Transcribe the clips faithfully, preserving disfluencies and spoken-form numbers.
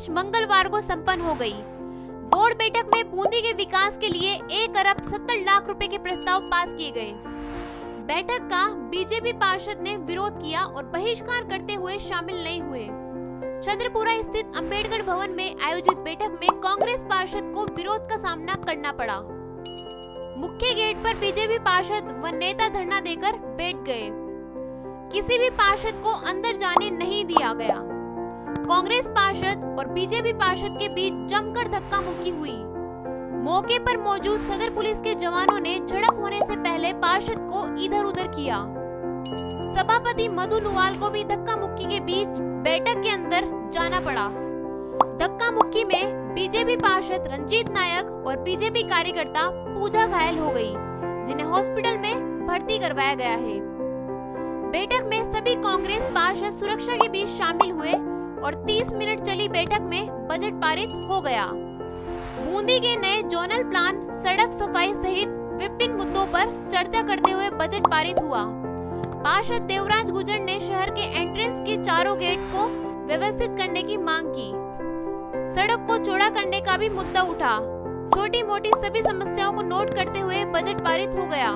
वर्ष मंगलवार को संपन्न हो गई। बोर्ड बैठक में बूंदी के विकास के लिए एक अरब सत्तर लाख रुपए के प्रस्ताव पास किए गए। बैठक का बीजेपी पार्षद ने विरोध किया और बहिष्कार करते हुए शामिल नहीं हुए। छतरपुरा स्थित अंबेडकर भवन में आयोजित बैठक में कांग्रेस पार्षद को विरोध का सामना करना पड़ा। मुख्य गेट पर बीजेपी पार्षद व नेता धरना देकर बैठ गए। किसी भी पार्षद को अंदर जाने नहीं दिया गया। कांग्रेस पार्षद और बीजेपी पार्षद के बीच जमकर धक्का मुक्की हुई। मौके पर मौजूद सदर पुलिस के जवानों ने झड़प होने से पहले पार्षद को इधर उधर किया। सभापति मधु नुवाल को भी धक्का मुक्की के बीच बैठक के अंदर जाना पड़ा। धक्का मुक्की में बीजेपी पार्षद रंजीत नायक और बीजेपी कार्यकर्ता पूजा घायल हो गई, जिन्हें हॉस्पिटल में भर्ती करवाया गया है। बैठक में सभी कांग्रेस पार्षद सुरक्षा के बीच शामिल हुए और तीस मिनट चली बैठक में बजट पारित हो गया। बूंदी के नए जोनल प्लान, सड़क सफाई सहित विभिन्न मुद्दों पर चर्चा करते हुए बजट पारित हुआ। पार्षद देवराज गुजर ने शहर के एंट्रेंस के चारों गेट को व्यवस्थित करने की मांग की। सड़क को चौड़ा करने का भी मुद्दा उठा। छोटी मोटी सभी समस्याओं को नोट करते हुए बजट पारित हो गया।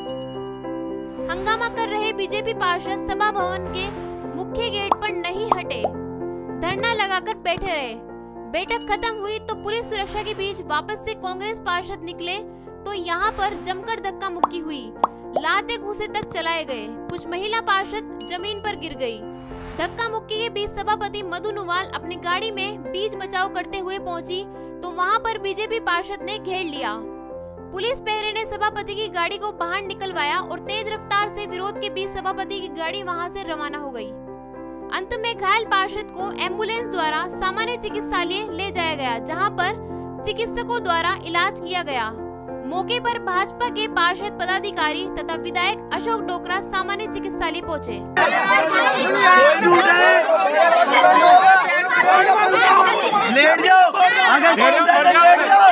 हंगामा कर रहे बीजेपी पार्षद सभा भवन के मुख्य गेट पर नहीं हटे, धरना लगाकर बैठे रहे। बैठक खत्म हुई तो पुलिस सुरक्षा के बीच वापस से कांग्रेस पार्षद निकले तो यहाँ पर जमकर धक्का मुक्की हुई। लाते घूसे तक चलाए गए। कुछ महिला पार्षद जमीन पर गिर गई। धक्का मुक्की के बीच सभापति मधु नुवाल अपनी गाड़ी में बीच बचाव करते हुए पहुंची तो वहां पर बीजेपी पार्षद ने घेर लिया। पुलिस पहरे ने सभापति की गाड़ी को बाहर निकलवाया और तेज रफ्तार से विरोध के बीच सभापति की गाड़ी वहां से रवाना हो गई। अंत में घायल पार्षद को एम्बुलेंस द्वारा सामान्य चिकित्सालय ले जाया गया, जहां पर चिकित्सकों द्वारा इलाज किया गया। मौके पर भाजपा के पार्षद पदाधिकारी तथा विधायक अशोक डोकरा सामान्य चिकित्सालय पहुंचे। लेट जाओ, आगे लेट जाओ,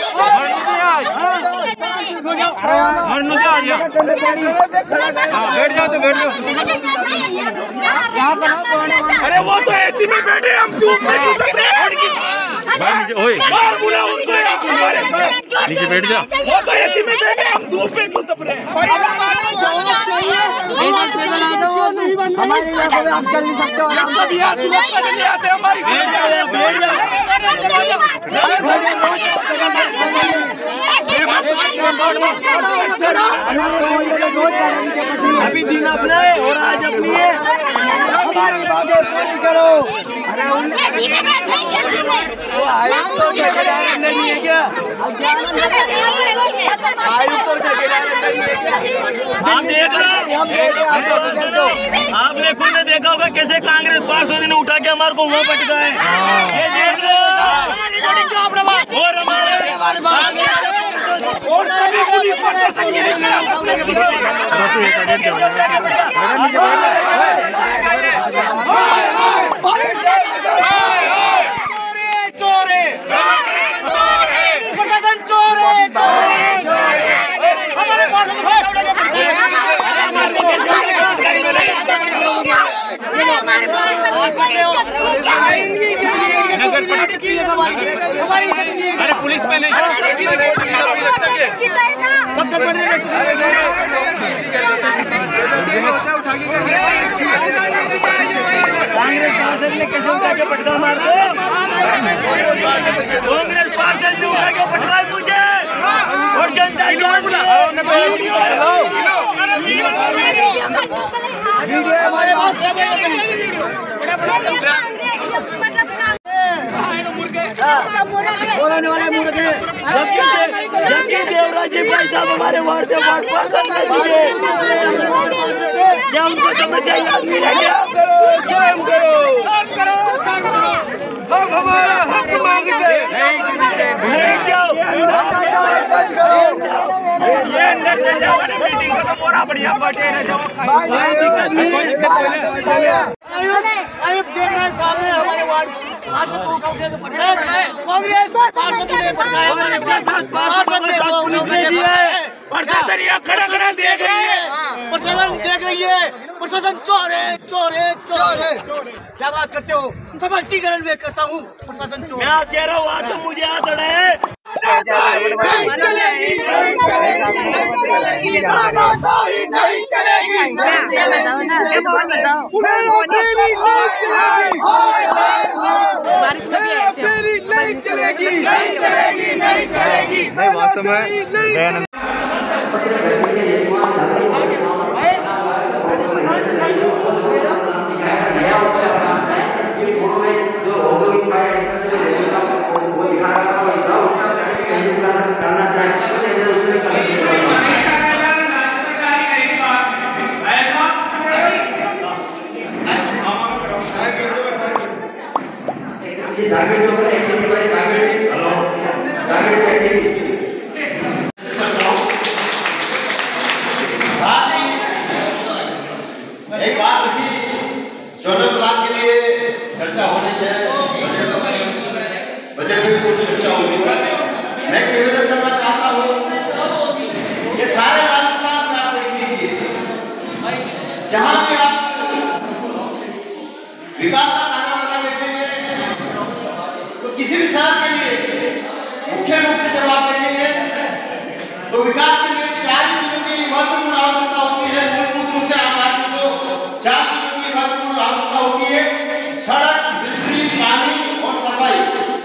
बैठ जाओ तो बैठ जाओ। अरे वो तो एसी में बैठे, हम धूप में नीचे बैठ जा। वो तो एसी में बैठे, हम धूप में क्यों तप रहे हैं? हमारे इलाके में हम चल नहीं सकते। कभी यहाँ सुरक्षा नहीं आते हमारी। अभी दिन अपना है और आज अपनी है। हमारी बातें पूरी करो। वो आयुक्त तो ठेकेदार नहीं है क्या? आयुक्त तो ठेकेदार नहीं है क्या? आप देख रहे, आपने खुद ने देखा होगा कैसे कांग्रेस पार्षद ने उठा के हमारे को वहाँ पटका है। ये देख लो। और हमारे और सभी पुलिस प्रशासन ये चोर है, प्रशासन चोर है, हमारे अरे पुलिस में नहीं, कांग्रेस पार्षद ने कैसे उठा के पटका मार दो। कांग्रेस पार्षद ने उठा के पटका मुझे और जनता हमारे पास बोलाने वाले मुर्गे। जबकि देवराज जी भाई साहब हमारे वार्ड से वार्ड पार्षद नहीं दिए, क्या उनको समस्या याद नहीं रह गया? स्वयं करो, हम हमारा हक मांगते हैं। जाओ ये मीटिंग को तो मोरा बढ़िया बैठे रहे जाओ। आयुक्त देख रहे हैं सामने हमारे वार्ड पार्षद को कांग्रेस पार्षद ने पटकाया, हमारे पार्षद ने पुलिस ने दिया है प्रशासन यहाँ खड़ा खड़ा देख रही है, प्रशासन देख रही है, प्रशासन चोर है, चोर है, चोर है। क्या बात करते हो? स्पष्टीकरण मैं करता हूँ, प्रशासन चोर। मैं कह रहा हूँ आज तो मुझे याद अड़ा है। नहीं चलेगी, नहीं चलेगी, तानाशाही नहीं चलेगी। बारिश में भी आए थे। नहीं चलेगी, नहीं चलेगी, नहीं चलेगी। नहीं वास्तव में एक बात रखी, जोनल प्लान के लिए चर्चा हो रही है, बजट में भी कुछ चर्चा होगी। मैं निवेदन करना चाहता हूँ, ये सारे राजस्थान में आप देख लीजिए, जहाँ भी आप विकास का नारा बना देखेंगे, तो किसी भी शहर के लिए मुख्य रूप से जब आप देखेंगे, तो विकास के लिए चार चीजों की महत्वपूर्ण आवश्यकता होती है। मूलभूत रूप से आम आदमी को चार चीजों की महत्वपूर्ण आवश्यकता होती है: सड़क, बिजली, पानी और सफाई।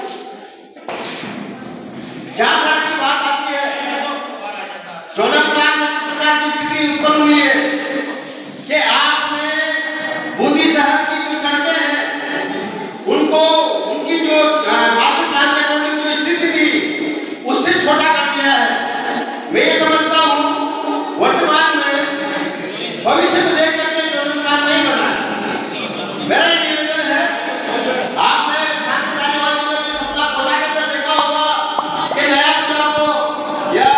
जहाँ सड़क की बात आती है, जोनल प्लान में किस प्रकार की स्थिति उत्पन्न हुई है कि आपने बूंदी शहर की जो सड़कें हैं, उनको उनकी जो मास्टर प्लान के अकॉर्डिंग जो स्थिति थी, उससे छोटा कर दिया है। मैं ये समझता हूँ वर्तमान में भविष्य को देख करके जोनल प्लान नहीं बना। मेरा ये निवेदन है, आपने शांतिदारी वाली जो सपना कोटा के अंदर देखा होगा कि नया पुला को या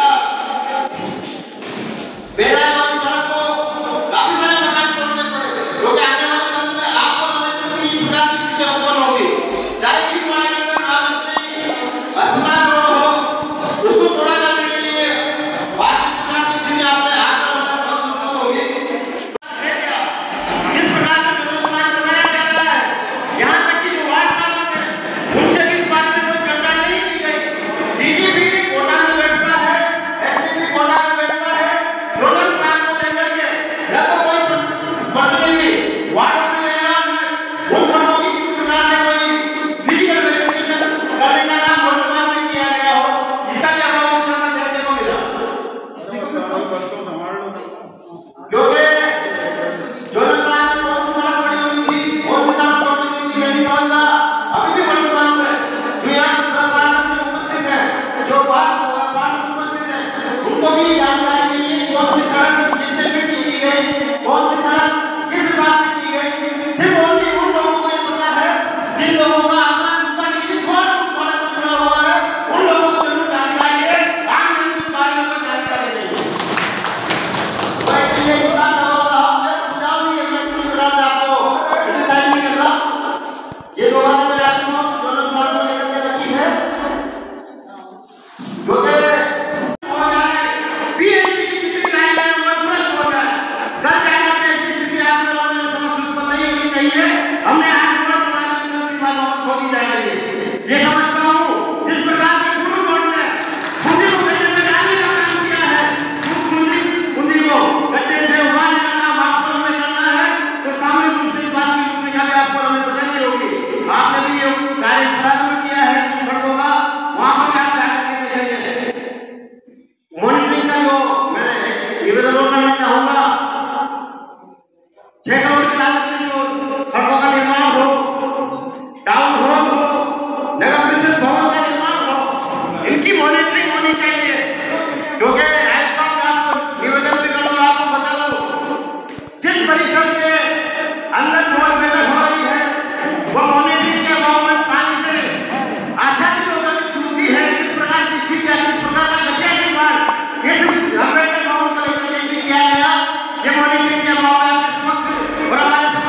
बेरा वाली सड़क को काफी सारे मकान तोड़ने पड़े, क्योंकि आने वाले समय में आपको हमें भी इस प्रकार की स्थिति उत्पन्न होगी। चाहे भी बड़ा के अंदर आप अस्पताल हो, उसको छोड़ा करने के लिए बात इस प्रकार की स्थिति आपने आकर हमारे साथ उत्पन्न होगी। किस प्रकार से जोनल प्लान बनाया जाता है, यहाँ तक कि जो वार्ड पार्षद है, उनसे इस बात में कोई चर्चा नहीं की गई। डीजी भी कोटा में बैठता है, एसपी भी कोटा में बैठता है, जोनल प्लान को लेकर के न तो कोई प्रतिनिधि वार्ड में गया है, उन सबों की किसी प्रकार से कोई फिजिकल वेरिफिकेशन करने का काम वर्तमान में किया गया हो, इसका भी अभाव इसके अंदर देखने को मिला। क्योंकि जोनल प्लान में कौन सी सड़क बड़ी होनी थी, कौन सी सड़क छोटी होनी थी, मैं नहीं समझता। अभी भी वर्तमान में जो यहाँ पार्षद जो उपस्थित है, जो पार्षद उपस्थित है, उनको भी जानकारी नहीं है कौन सी सड़क कितने फीट की की गई, कौन सी सड़क किस हिसाब से की गई। सिर्फ ओनली उन लोगों को ये पता है जिन लोगों का अपना उनका निजी स्वार्थ उस सड़क से जुड़ा हुआ है, उन लोगों को जरूर जानकारी है, आम जन की कार्यों को जानकारी नहीं है। तो इसलिए इतना दबाव रहा, मेरा सुझाव नहीं है, मैं किसी प्रकार से आपको क्रिटिसाइज नहीं कर रहा। ये दो बातें मैं आपके सामने जोनल प्लान को लेकर के रखी है, क्योंकि हो जाए पीएचडी की जितनी लाइन है वो दुरुस्त हो जाए। कल जाकर के ऐसी स्थिति आप लोगों में समझ उत्पन्न नहीं होनी चाहिए। हमने आज तुरंत बनाने की बात वापस होगी जा रही है। ये समझता हूँ जिस प्रकार के गुरु बोर्ड ने बूंदी को गड्ढे में डालने का काम किया है, उस बूंदी बूंदी को गड्ढे से उबारने का काम आपको हमें करना है, तो सामने रूप से इस बात की रूपरेखा भी आपको हमें बतानी होगी। आपने भी ये कार्य प्रारंभ किया है सड़कों का, वहाँ पर आप जाकर के देखेंगे। मॉनिटरिंग का जो मैं निवेदन करना चाहूंगा, छह करोड़ की लागत से जो सड़कों का निर्माण हो, टाउन हॉल हो, नगर परिषद भवन का निर्माण हो, इनकी मॉनिटरिंग होनी चाहिए। क्योंकि ऐसा आपको निवेदन भी करूँ, आपको बता दूं, जिस परिषद के अंदर बहुत बैठक हो रही है, वो मॉनिटरिंग के अभाव में पानी से आच्छादित होकर चूकती है। किस प्रकार की स्थिति है, किस प्रकार का घटिया निर्माण, ये सब अम्बेडकर भवन को लेकर के भी किया गया। ये मॉनिटरिंग के अभाव में आपके समक्ष और हमारे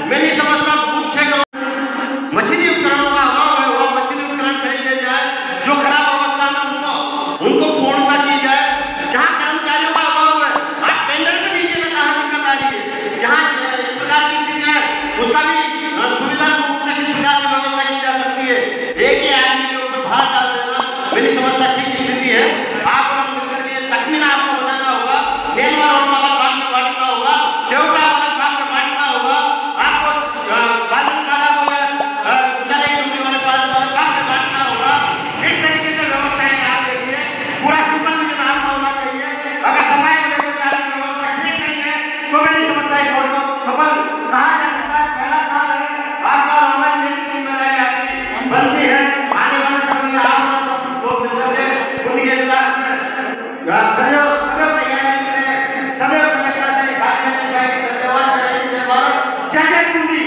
मैं नहीं समझता मुख्य मशीनी उपकरणों का अभाव है, वह मशीनी उपकरण खरीदे जाए, जो खराब अवस्था में उनको उनको पूर्णता की जाए। जहाँ कर्मचारियों का अभाव है, आज टेंडर में लीजिए कहाँ दिक्कत आ रही है, जहाँ इस प्रकार की चीजें हैं उसका भी सुविधा रूप से किस प्रकार की व्यवस्था की जा सकती है। एक ही आदमी के ऊपर भार डाल देना मेरी समझता ठीक स्थिति है। आप लोग मिलकर के तकमीन आपको बनाना होगा, नेनवा रोड वाला भाग में बांटना होगा, देवरा वाला भाग में बांटना होगा, आपको बालन वाला को चले डूबी वाले भाग में बांटना होगा। इस तरीके से व्यवस्था है। आप देखिए पूरा सुपर में नाम होना चाहिए। अगर समय को लेकर आपकी व्यवस्था ठीक नहीं है तो मेरी समझता है बोर्ड को सफल कहा जा सकता है। पहला साल है, आपका हमारी नई जिम्मेदारी आपकी बनती है। आने वाले समय में आप लोग मिलकर के उनके विकास में सहयोग सहयोग तैयारी से सहयोग सहायता से कार्य करने जाएंगे। धन्यवाद। जय हिंद, जय भारत, जय जय कुंडी।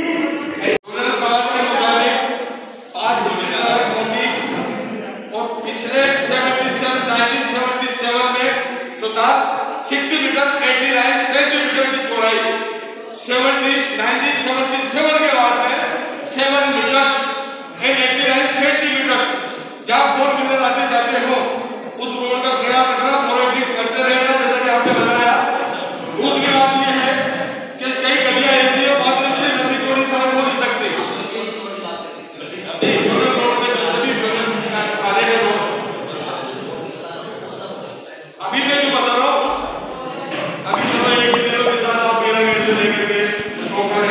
आज सड़क बनी और पिछले नाइनटीन सेवेंटी सेवन में तो था six metre eighty nine centimetre की चौड़ाई, सेवेंटी नाइनटीन सेवेंटी सेवन के बाद में seven metre and eighty nine centimetre. जहाँ फोर व्हीलर आते जाते हो उस रोड का ख्याल रखना, मॉनिटरिंग करते रहना जैसा कि आपने बताया। दूसरी बात यह है कि कई गलियां ऐसी है बात में लंबी चौड़ी सड़क हो नहीं सकती। अभी मैं जो बता रहा हूँ, अभी तो मैं एक दिनों के साथ आप मेरा गेट से लेकर के कोविड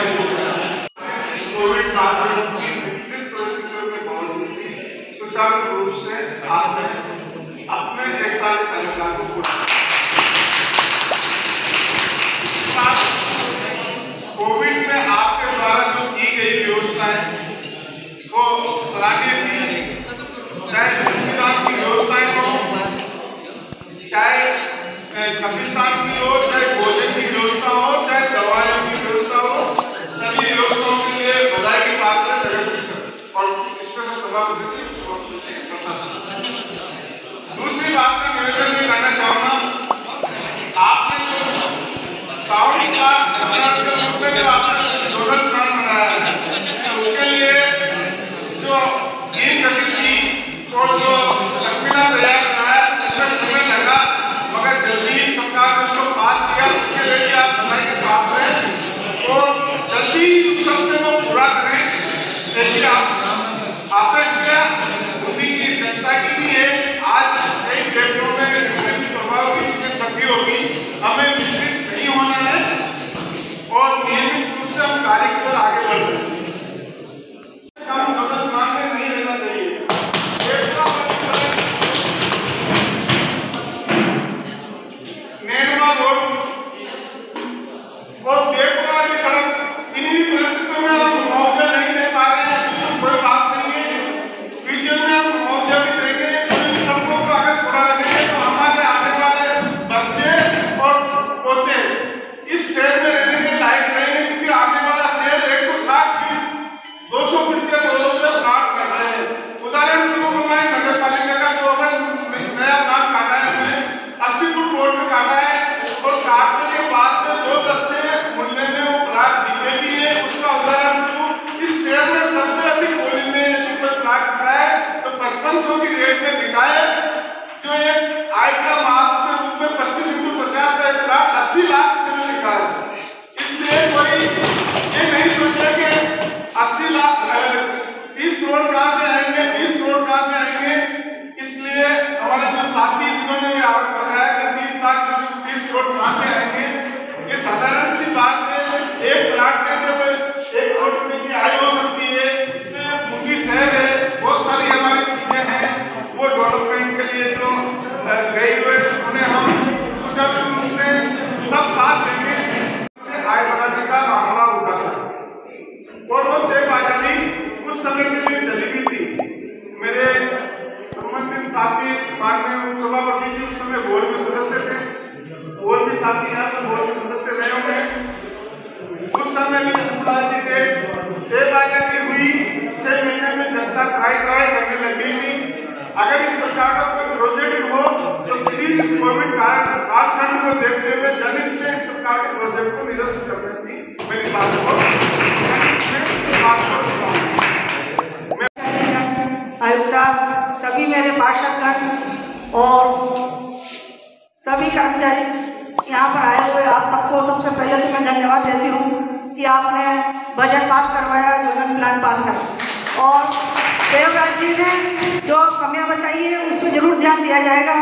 काल की विपरीत परिस्थितियों के बावजूद सुचारू रूप से आपने अपने एक साल कार्यकाल को पूरा। कोविड में आपके द्वारा जो की गई व्यवस्थाएं वो सराहनीय थी, चाहे रक्तदान की व्यवस्थाएं हो, चाहे कब्रिस्तान की हो, चाहे भोजन की व्यवस्था हो, चाहे दवाइयों की व्यवस्था हो, सभी व्यवस्थाओं के लिए बधाई की बात है और स्पेशल सभापति प्रशासन। दूसरी बात मैं निवेदन में करना चाहूंगा, आपने जो टाउन का जो आपने नोडल प्लान बनाया है उसके लिए जो तीन गतिविधि और जो तकमीना तैयार कराया उसमें समय लगा, मगर जल्दी सरकार ने उसको पास किया। उसके लिए भी आप बधाई के पात्र हैं और जल्दी उस सपने को पूरा करें ऐसी अपेक्षा उन्हीं की जनता की भी है। आज कई क्षेत्रों में विभिन्न प्रभाव की चीजें छपी होगी, हमें विचलित नहीं होना है और नियमित रूप से हम कार्य की ओर आगे बढ़ रहे हैं। काम जगत मान में नहीं रहना चाहिए। नेनवा रोड और देखो वाली सड़क इन्हीं परिस्थितियों में हम मुआवजा नहीं दे पा रहे हैं तो कोई बात नहीं है, बीच में हम मुआवजा भी देंगे। इन सबको को अगर छोड़ा रखेंगे तो हमारे आने वाले बच्चे और पोते इस शहर में रहने के लायक नहीं है, क्योंकि आने वाला शहर एक सौ साठ फीट दो सौ फीट के रोडों से प्लाट कर रहे हैं। उदाहरण स्वरूप हमारी नगर पालिका का जो हमें नया प्लाट काटा है उसमें अस्सी फुट रोड में काटा है और काटने के बाद में बहुत अच्छे मूल्य में वो प्लाट बिके भी है। उसका उदाहरण स्वरूप इस शहर में सबसे अधिक बोली में यदि कोई प्लाट बिका है तो पचपन सौ की रेट में बिका है, जो एक आय का माप के रूप में पच्चीस इंटू पचास का एक प्लाट अस्सी लाख में बिका है। इसलिए कोई ये नहीं सोचे कि अस्सी लाख तीस करोड़ कहाँ से आएंगे, बीस करोड़ कहाँ से आएंगे। इसलिए हमारे जो साथी जिन्होंने ये आरोप लगाया कि तीस लाख तीस करोड़ कहाँ से आएंगे, ये साधारण सी बात है। एक प्लाट से जब एक करोड़ रुपए की आय हो सकती है तो मुझी शहर है, बहुत सारी हमारी चीजें हैं वो डेवलपमेंट के लिए जो गई हुए उन्हें हम सुचारू रूप से सब साथ देंगे। आय बढ़ाने का मामला उठा था और वो तय बाजारी कुछ समय के लिए चली भी थी। मेरे संबंधित साथी माननीय उपसभापति जी उस समय बोर्ड में सदस्य थे, और भी साथी यहाँ पर बोर्ड में सदस्य रहे होंगे। उस समय भी हंसराज जी थे, तय बाजारी हुई, छह महीने में जनता ट्राई ट्राई करने लगी थी। अगर इस प्रकार का कोई प्रोजेक्ट हो तो प्लीज इस कोविड कालखंड को देखते हुए जल्दी से इस प्रकार के प्रोजेक्ट को निरस्त करने की मेरी बात हो। सभी मेरे पार्षदगण और सभी कर्मचारी यहाँ पर आए हुए आप सबको सबसे पहले तो मैं धन्यवाद देती हूँ कि आपने बजट पास करवाया, जोनल प्लान पास करवाया और देवराज जी ने जो कमियाँ बताई है उस पर जरूर ध्यान दिया जाएगा।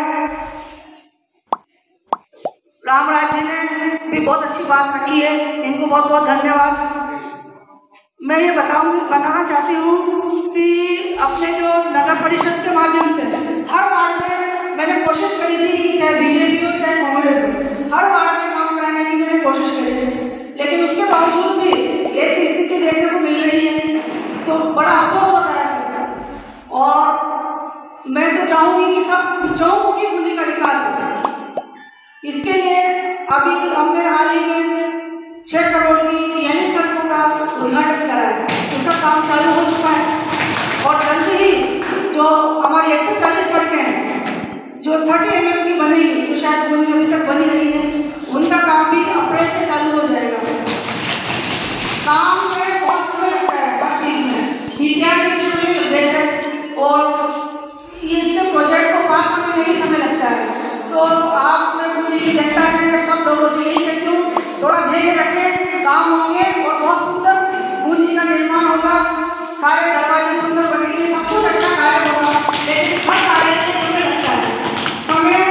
रामराज जी ने भी बहुत अच्छी बात रखी है, इनको बहुत बहुत धन्यवाद। मैं ये बताऊंगी बताना चाहती हूँ कि अपने जो नगर परिषद के माध्यम से हर वार्ड में मैंने कोशिश करी थी कि चाहे बीजेपी हो चाहे कांग्रेस हो, हर वार्ड में काम कराने की मैंने कोशिश करी थी, लेकिन उसके बावजूद भी ऐसी स्थिति देखने को मिल रही है तो बड़ा अफसोस होता है। और मैं तो चाहूँगी कि सब चौमुखी बूंदी का विकास हो। इसके लिए अभी हमने हाल ही में छः करोड़ की यानी सड़कों का उद्घाटन करा है, उसका काम चालू हो चुका है और जल्दी ही जो हमारी एक सौ चालीस सड़कें हैं जो तीस एम एम की बनी जो शायद बूंदी अभी तक बनी नहीं है, उनका काम भी अप्रैल से चालू हो जाएगा। काम में बहुत समय लगता है, हर चीज़ में डीपीआर की समय लग है और इसके प्रोजेक्ट को पास करने में भी समय लगता है। तो आप मैं बूंदी की जनता से सब लोगों से यही कहती हूँ, थोड़ा धैर्य रखें, काम होंगे और बहुत सुंदर बूंदी का निर्माण होगा, सारे दरवाजे सुंदर बनेंगे, सब कुछ अच्छा कार्य होगा, लेकिन हर कार्य में समय लगता है। समय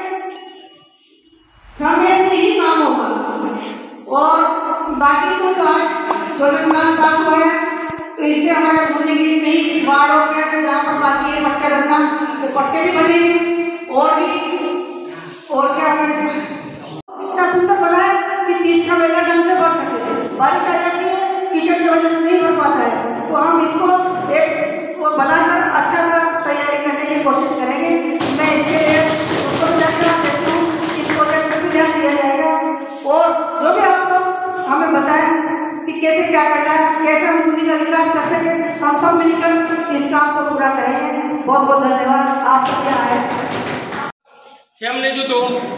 समय से ही काम होगा। और बाकी तो जो आज जोनल प्लान पास हुआ है तो इससे हमारे बूंदी की कई वार्डों के जहाँ पर बाकी है पट्टे बनना, वो पट्टे भी बनेंगे और भी और क्या होगा इसमें इतना सुंदर बना है कि तीज का मेला ढंग से बढ़ सके। बारिश आ जाती है, कीचड़ की वजह से नहीं भर पाता है, तो हम इसको एक वो बनाकर अच्छा सा तैयारी करने की कोशिश करेंगे। मैं इसके लिए उसको धन्यवाद देती हूँ, इस प्रोजेक्ट पर भी ध्यान दिया जाएगा और जो भी आप लोग हमें बताएं कि कैसे क्या करना है, कैसे हम बूंदी का विकास कर सकें, हम सब मिलकर इस काम को पूरा करेंगे। बहुत बहुत धन्यवाद आप सबके आए। कि हमने जो दो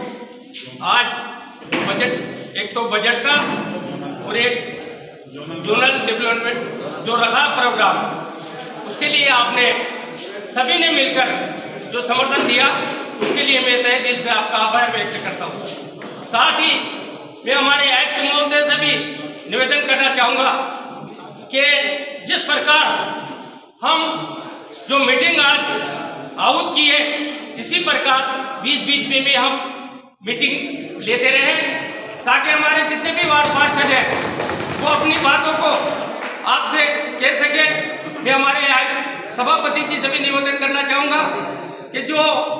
आज बजट, एक तो बजट का और एक जोनल डेवलपमेंट जो रखा प्रोग्राम, उसके लिए आपने सभी ने मिलकर जो समर्थन दिया उसके लिए मैं तहे दिल से आपका आभार व्यक्त करता हूँ। साथ ही मैं हमारे आयुक्त महोदय से भी निवेदन करना चाहूँगा कि जिस प्रकार हम जो मीटिंग आज आहूत की है, इसी प्रकार बीच बीच में भी हम मीटिंग लेते रहे ताकि हमारे जितने भी वार्ड पार्षद हैं वो अपनी बातों को आपसे कह सके। मैं हमारे सभापति जी से भी निवेदन करना चाहूँगा कि जो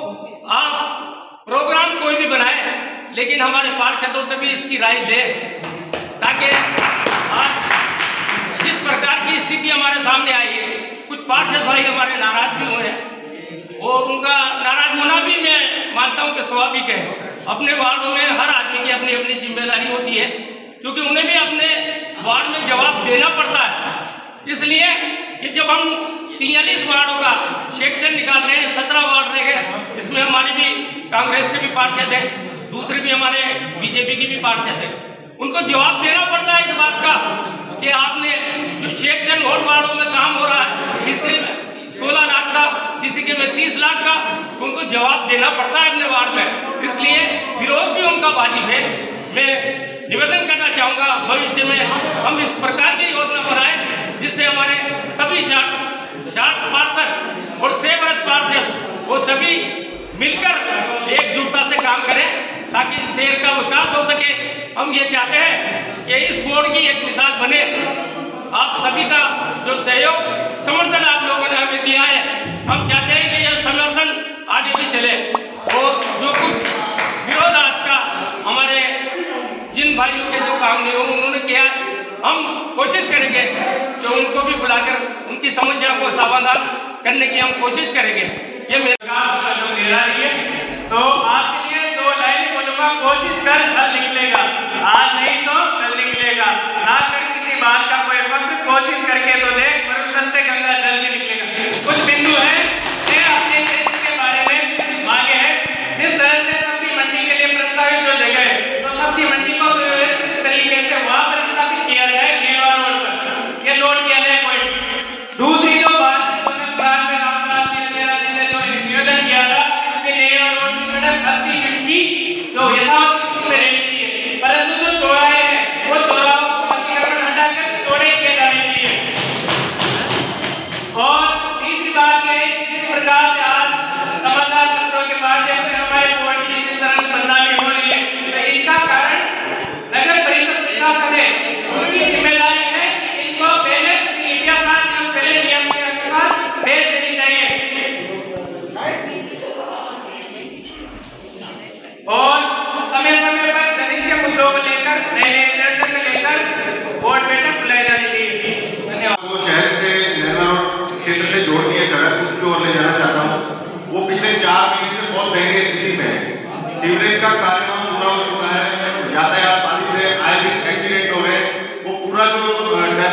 आप प्रोग्राम कोई भी बनाए लेकिन हमारे पार्षदों से भी इसकी राय लें ताकि आज जिस प्रकार की स्थिति हमारे सामने आई है, कुछ पार्षद भाई हमारे नाराज भी हुए हैं और उनका नाराज होना भी मैं मानता हूं कि स्वाभाविक है। अपने वार्डों में हर आदमी की अपनी अपनी जिम्मेदारी होती है क्योंकि उन्हें भी अपने वार्ड में जवाब देना पड़ता है। इसलिए कि जब हम तियालीस वार्डों का सेक्शन निकाल रहे हैं, सत्रह वार्ड रह गए, इसमें हमारे भी कांग्रेस के भी पार्षद हैं, दूसरे भी हमारे बीजेपी की भी पार्षद हैं, उनको जवाब देना पड़ता है इस बात का कि आपने जो सेक्शन और वार्डों में काम हो रहा है किसी में सोलह लाख का, किसी के में तीस लाख का, उनको जवाब देना पड़ता है अपने वार्ड में। इसलिए विरोध भी उनका वाजिब है। मैं निवेदन करना चाहूँगा भविष्य में हम इस प्रकार की योजना बनाएं जिससे हमारे सभी साठ साठ पार्षद और सेवरत पार्षद वो सभी मिलकर एकजुटता से काम करें ताकि शहर का विकास हो सके। हम ये चाहते हैं कि इस बोर्ड की एक मिसाल बने। आप सभी का जो सहयोग समर्थन आप लोगों ने हमें दिया है, हम चाहते हैं कि यह समर्थन आगे भी चले और जो कुछ विरोध आज का हमारे जिन भाइयों के जो काम नहीं हो उन्होंने किया, हम कोशिश करेंगे कि उनको भी बुलाकर उनकी समस्या को समाधान करने की हम कोशिश करेंगे। ये मेरा जो दे रही है तो आपके लिए दो लाइन बोलूंगा, कोशिश कर कल निकलेगा, आज नहीं तो कल निकलेगा। ना कर किसी बात का कोई वक्त, कोशिश करके तो देख, मरुस्थल से गंगा जल भी निकलेगा। कुछ बिंदु है अपने क्षेत्र के बारे में मांगे हैं। जिस तरह से सब्जी मंडी के लिए प्रस्तावित जो जगह है तो सब्जी मंडी को व्यवस्थित तरीके से वहाँ पर स्थापित किया जाए, गेरवा रोड पर ये लोड किया जाए। कोई दूसरी जो बात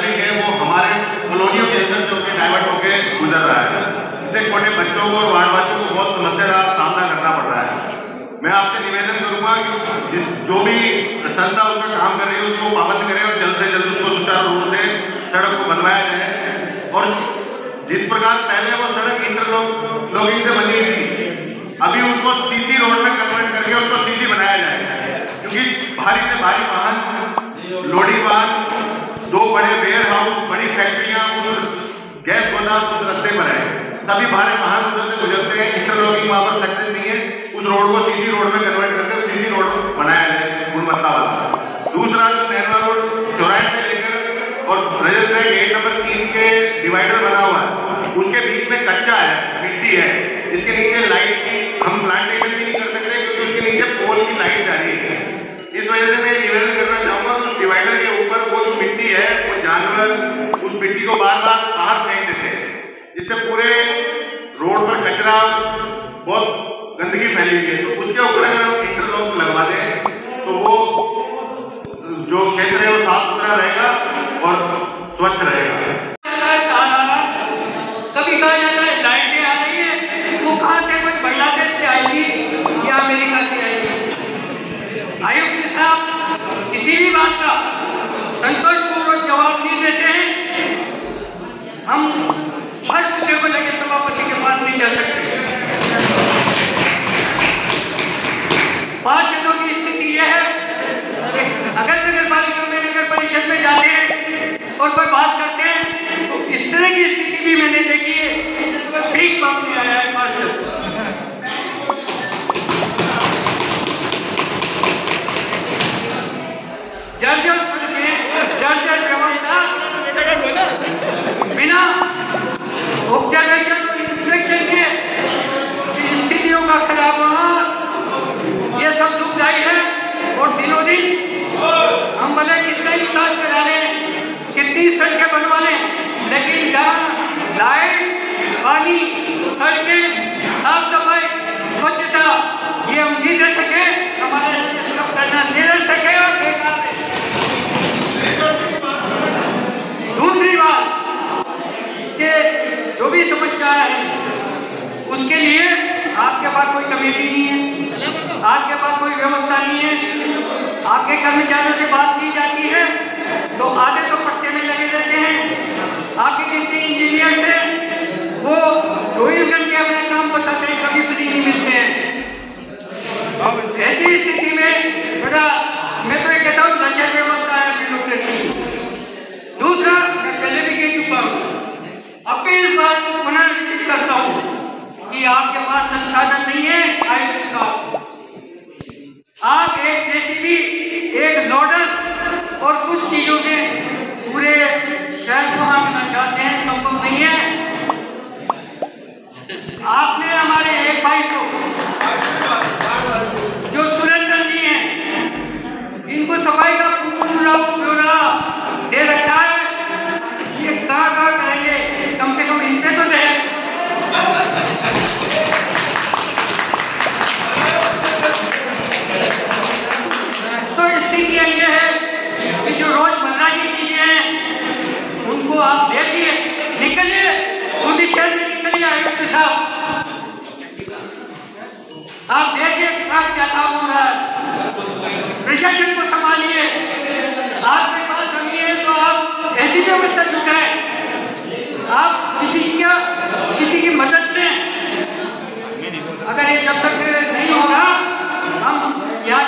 ट्रैफिक है वो हमारे कॉलोनियों के अंदर से होकर डाइवर्ट होकर गुजर रहा है, जिससे छोटे बच्चों को और वार्डवासियों को बहुत समस्या का सामना करना पड़ रहा है। मैं आपसे निवेदन करूंगा कि जिस जो भी संस्था उसका काम कर रही है उसको पाबंद करें और जल्द से जल्द उसको सुचारू रूप से सड़क को बनवाया जाए। और जिस प्रकार पहले वो सड़क इंटरलॉक लॉगिंग से बनी थी, अभी उसको सीसी रोड में कन्वर्ट करके उसको सीसी बनाया जाए, क्योंकि भारी से भारी वाहन, लोडिंग वाहन, दो बड़े वेयर हाउस, बड़ी फैक्ट्रियां उस गैस गोदाम उस रास्ते पर है, सभी भारी वाहन उधर से गुजरते हैं। इंटरलॉकिंग वहां पर सक्सेस नहीं है, उस रोड को सीसी रोड में कन्वर्ट करके सीसी रोड बनाया जाए गुणवत्ता वाला। दूसरा जो नहरवा रोड चौराहे से लेकर और रजत में गेट नंबर तीन के डिवाइडर बना हुआ है, उसके बीच में कच्चा है, मिट्टी है, इसके नीचे लाइट की हम प्लांटेशन भी नहीं कर सकते क्योंकि उसके नीचे पोल की लाइट जा रही है। इस वजह से मैं निवेदन करना चाहूंगा उस डिवाइडर के ऊपर वो जो मिट्टी है, वो जानवर उस मिट्टी को बार बार बाहर फेंक देते हैं, जिससे पूरे रोड पर कचरा, बहुत गंदगी फैली हुई है। तो उसके ऊपर अगर हम इंटरलॉक लगवा दें तो वो जो क्षेत्र है वो साफ सुथरा रहेगा और स्वच्छ रहेगा। कभी कहा जाता है लाइटें आ रही है, वो कहाँ से, कोई बांग्लादेश से आएगी या अमेरिका से आएगी। आयुक्त साहब किसी भी बात का संतोषपूर्वक जवाब नहीं देते हैं। हम हर मुद्दे को लेकर सभापति के पास नहीं जा सकते। पांच जनों की स्थिति यह है, अगर नगर पालिका में नगर परिषद में जाते हैं और कोई बात करते हैं तो इस तरह की स्थिति भी मैंने देखी है, जिसमें भीख मांगने आया है पार्षद। जर्जर सड़कें, जर्जर व्यवस्था, बिना ऑब्जर्वेशन और इंस्पेक्शन के स्थितियों का खराब होना, ये सब दुखदायी है। और दिनों दिन हम भले कितना विकास करा लें, कितनी सड़कें बनवा लें, लेकिन जहाँ लाइट, पानी, सड़कें, साफ सफाई, स्वच्छता ये हम नहीं दे सके, हमारे करना निरर्थक है और बेकार है। दूसरी बात कि जो भी समस्याएं हैं उसके लिए आपके पास कोई कमेटी नहीं है, आपके पास कोई व्यवस्था नहीं है, आपके कर्मचारियों से बात की जाती है तो आधे तो पट्टे में लगे रहते हैं। आपके जितने इंजीनियर थे वो चौबीस घंटे अपना काम बताते हैं, कभी फ्री नहीं मिलते हैं। ऐसी स्थिति में बड़ा मैं तो कहता हूँ लचर व्यवस्था है ब्यूरोक्रेसी। दूसरा, मैं पहले भी कह चुका हूँ, अब भी इस बात को पुनः रिपीट करता हूँ कि आपके पास संसाधन नहीं है। आयुक्त साहब, आप एक जेसीबी, एक लोडर और कुछ चीजों से पूरे शहर को हाँकना चाहते हैं, संभव नहीं है। आपने हमारे एक भाई को जो सुरेंद्र जी हैं, इनको सफाई का पूरा ब्यौरा दे रखा है, ये कहाँ कहाँ करेंगे, कम से कम इन पे तो दे। तो स्थितियाँ ये है कि जो रोजमर्रा की चीजें हैं उनको आप देखिए, निकलिए उसी शहर में निकलिए। आयुक्त साहब, आप देखिए क्या काम हो रहा है, प्रशासन को संभालिए। आपके पास कमी है तो आप ऐसी व्यवस्था जुटाएं, आप किसी का किसी की मदद लें। अगर ये जब तक नहीं होगा हम यहाँ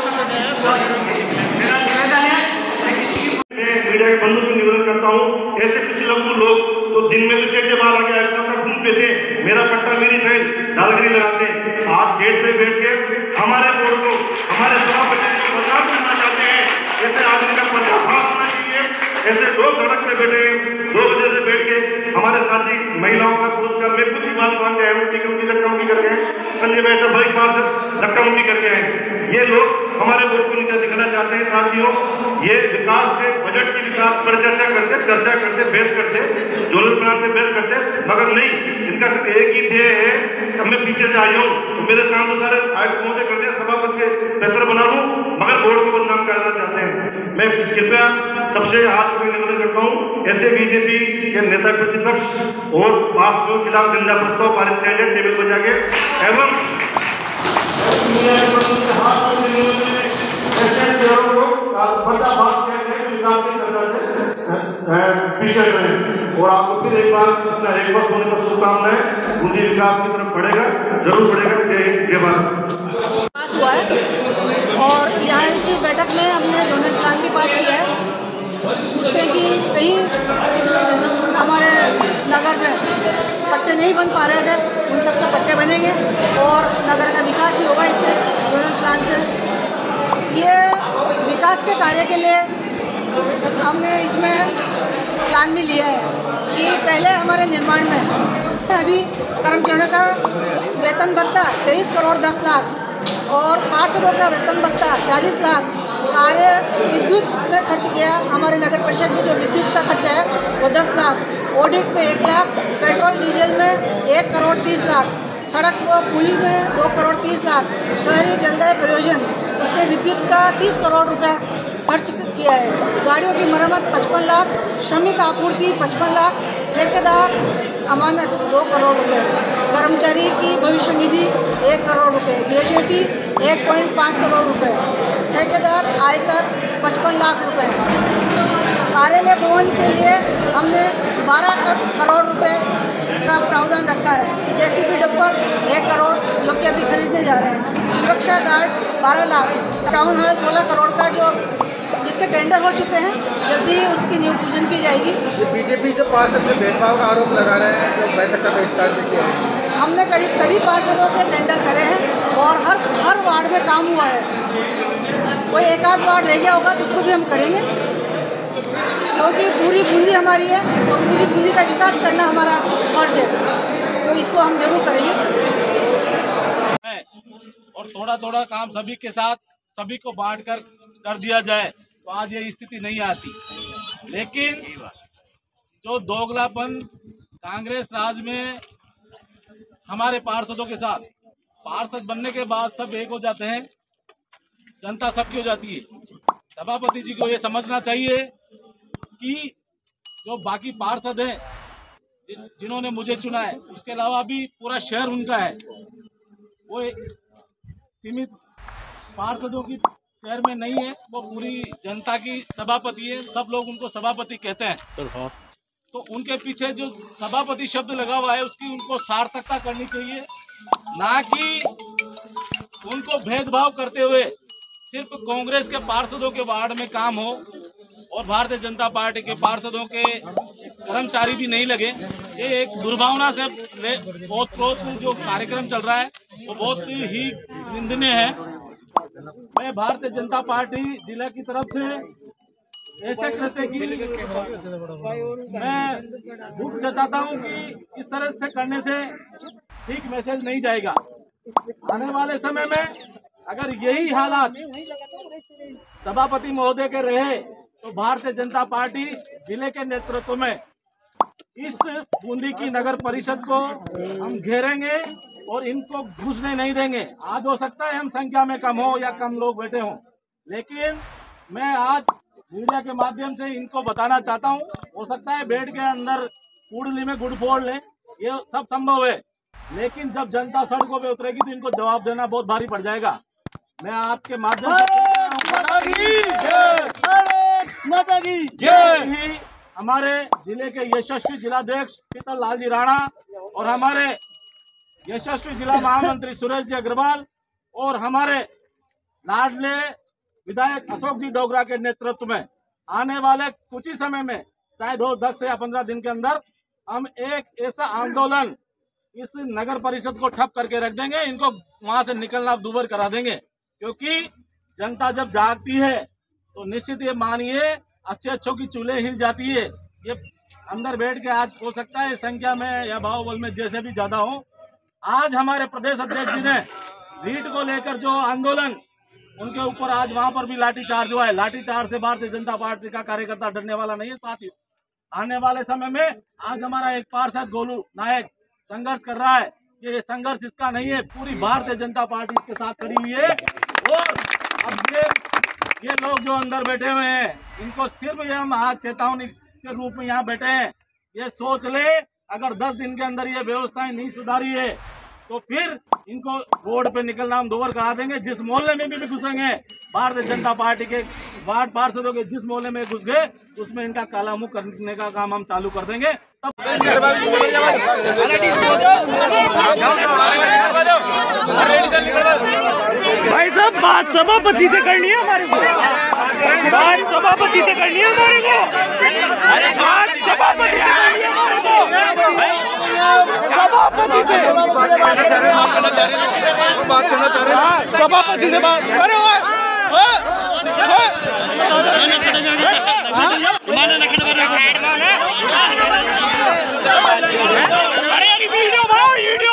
मेरा निवेदन है। मीडिया के बंधु से निवेदन करता हूँ, ऐसे पिछले लोग तो दिन में तो छह छह बार आगे सबका घूम पे थे, मेरा पट्टा मेरी फाइल दादागिरी लगाते, आप गेट पे बैठ के हमारे बोर्ड को, हमारे सभापति को बदनाम करना चाहते हैं। ऐसे आदमी का पर्दाफाश होना चाहिए। ऐसे लोग सड़क पे बैठे दो बजे से बैठ के हमारे साथी महिलाओं का, पुरुष का, मैं खुद भी बात मान गया उल्टी कमटी धक्का मुक्की करके संजय भाई सब बड़ी बार से धक्का मुक्की करके आए। ये लोग हमारे बोर्ड को नीचे दिखाना चाहते हैं। साथियों, ये विकास के बजट की विकास पर चर्चा करते चर्चा करते बहस करते जोनल प्लान पे बहस करते, मगर नहीं, इनका सिर्फ एक ही ध्येय है कि मैं पीछे से आया हूँ तो मेरे काम तो सारे आयुक्त महोदय करते हैं, सभापति के पैसर बना लूँ, मगर बोर्ड को बदनाम करना चाहते हैं। मैं कृपया सबसे हाथ को निवेदन करता हूँ ऐसे बीजेपी के नेता प्रतिपक्ष और पार्षदों के खिलाफ निंदा प्रस्ताव पारित किया जाए टेबल पर जाके एवं ऐसे चेहरों को पर्दाफाश किया जाए विकास की करता है पीछे रहे और आपको फिर एक बार अपना एक वर्ष होने का शुभकामनाएं। बूंदी विकास की तरफ बढ़ेगा, जरूर बढ़ेगा। जय हिंद, जय भारत। पास हुआ है और यहाँ इसी बैठक में हमने जोनल प्लान भी पास किया है, उससे कि कहीं हमारे नगर में पट्टे नहीं बन पा रहे थे, उन सबके पट्टे बनेंगे और नगर का विकास ही होगा इससे, जोनल प्लान से। ये विकास के कार्य के लिए हमने इसमें प्लान भी लिया है कि पहले हमारे निर्माण में अभी कर्मचारियों का वेतन भत्ता तेईस करोड़ दस लाख और पार्षदों का वेतन भत्ता चालीस लाख, कार्य विद्युत पे खर्च किया हमारे नगर परिषद में जो विद्युत का खर्चा है वो दस लाख, ऑडिट पे एक लाख, पेट्रोल डीजल में एक करोड़ तीस लाख, सड़क व पुल में दो करोड़ तीस लाख, शहरी जलदाय प्रयोजन उसमें विद्युत का तीस करोड़ रुपए खर्च किया है, गाड़ियों की मरम्मत पचपन लाख, श्रमिक आपूर्ति पचपन लाख, ठेकेदार अमानत दो करोड़ रुपए, कर्मचारी की भविष्य निधि एक करोड़ रुपए, ग्रेजुएटी एक पॉइंट पाँच करोड़ रुपए, ठेकेदार आयकर पचपन लाख रुपए, कार्यालय भवन के लिए हमने बारह करोड़ रुपए का प्रावधान रखा है, जेसीबी डब्बर एक करोड़ जो कि अभी खरीदने जा रहे हैं, सुरक्षा गार्ड बारह लाख, टाउन हॉल सोलह करोड़ का जो जिसके टेंडर हो चुके हैं, जल्दी ही उसकी नींव पूजन की जाएगी। बीजेपी जो पार्षद में भेदभाव का आरोप लगा रहे हैं, जो बैठक का बहिष्कार भी किया है, हमने करीब सभी पार्षदों के टेंडर करे हैं और हर हर वार्ड में काम हुआ है, कोई एक आध वार्ड रह गया होगा तो उसको भी हम करेंगे, क्योंकि पूरी बूंदी हमारी है और पूरी बूंदी का विकास करना हमारा फर्ज है, तो इसको हम जरूर करेंगे। और थोड़ा थोड़ा काम सभी के साथ सभी को बांट कर कर दिया जाए तो आज ये स्थिति नहीं आती। लेकिन जो दोगलापन कांग्रेस राज में हमारे पार्षदों के साथ, पार्षद बनने के बाद सब एक हो जाते हैं, जनता सबकी हो जाती है। सभापति जी को ये समझना चाहिए कि जो बाकी पार्षद हैं जिन्होंने मुझे चुना है, उसके अलावा भी पूरा शहर उनका है, वो सीमित पार्षदों की शहर में नहीं है, वो पूरी जनता की सभापति है, सब लोग उनको सभापति कहते हैं। तो उनके पीछे जो सभापति शब्द लगा हुआ है उसकी उनको सार्थकता करनी चाहिए, ना कि उनको भेदभाव करते हुए सिर्फ कांग्रेस के पार्षदों के वार्ड में काम हो और भारतीय जनता पार्टी के पार्षदों के कर्मचारी भी नहीं लगे। ये एक दुर्भावना से बहुत क्रोध में जो कार्यक्रम चल रहा है वो बहुत ही निंदनीय है। मैं भारतीय जनता पार्टी जिला की तरफ से ऐसे कृत्य की मैं दुख जताता हूं कि इस तरह से करने से ठीक मैसेज नहीं जाएगा। आने वाले समय में अगर यही हालात सभापति महोदय के रहे तो भारतीय जनता पार्टी जिले के नेतृत्व में इस बूंदी की नगर परिषद को हम घेरेंगे और इनको घुसने नहीं देंगे। आज हो सकता है हम संख्या में कम हो या कम लोग बैठे हों, लेकिन मैं आज मीडिया के माध्यम से इनको बताना चाहता हूं, हो सकता है बेड के अंदर कुंडली में गुड़ फोड़ लें, ये सब संभव है, लेकिन जब जनता सड़कों पे उतरेगी तो इनको जवाब देना बहुत भारी पड़ जाएगा। मैं आपके माध्यम से हमारे जिले के यशस्वी जिलाध्यक्ष शीतल लाल जी राणा और हमारे यशस्वी जिला महामंत्री सुरेश जी अग्रवाल और हमारे लाडले विधायक अशोक जी डोगरा के नेतृत्व में आने वाले कुछ ही समय में, शायद हो दस या पंद्रह दिन के अंदर, हम एक ऐसा आंदोलन इस नगर परिषद को ठप करके रख देंगे, इनको वहां से निकलना दूभर करा देंगे। क्योंकि जनता जब जागती है तो निश्चित ये मानिए अच्छे अच्छों की चूल्हे हिल जाती है। ये अंदर बैठ के आज हो सकता है संख्या में या बाहुबल में जैसे भी ज्यादा हो, आज हमारे प्रदेश अध्यक्ष जी ने रीट को लेकर जो आंदोलन, उनके ऊपर आज वहां पर भी लाठीचार्ज हुआ है। लाठीचार्ज से भारतीय जनता पार्टी का कार्यकर्ता डरने वाला नहीं है साथियों। आने वाले समय में आज हमारा एक पार्षद गोलू नायक संघर्ष कर रहा है, ये संघर्ष इसका नहीं है, पूरी भारतीय जनता पार्टी इसके साथ खड़ी हुई है। और अब ये ये लोग जो अंदर बैठे हुए हैं, इनको सिर्फ ये हम आज चेतावनी के रूप में यहाँ बैठे हैं। ये सोच ले, अगर दस दिन के अंदर ये व्यवस्थाएं नहीं सुधारी है तो फिर इनको रोड पे निकलना हम दोबारा करा देंगे। जिस मोहल्ले में भी, भी घुसेंगे, भारतीय जनता पार्टी के वार्ड पार्षदों के जिस मोहल्ले में घुस गए उसमें इनका काला मुंह करने का काम हम चालू कर देंगे। तब भाई साहब बात सभापति से करनी है हमारे को, बात सभापति से करनी है हमारे को, बात सभापति से करनी है हमारे को, सभापति से बात करना चाह रहे हैं, बात करना चाह रहे हैं सभापति से बात। अरे अरे अरे वीडियो बनाओ, वीडियो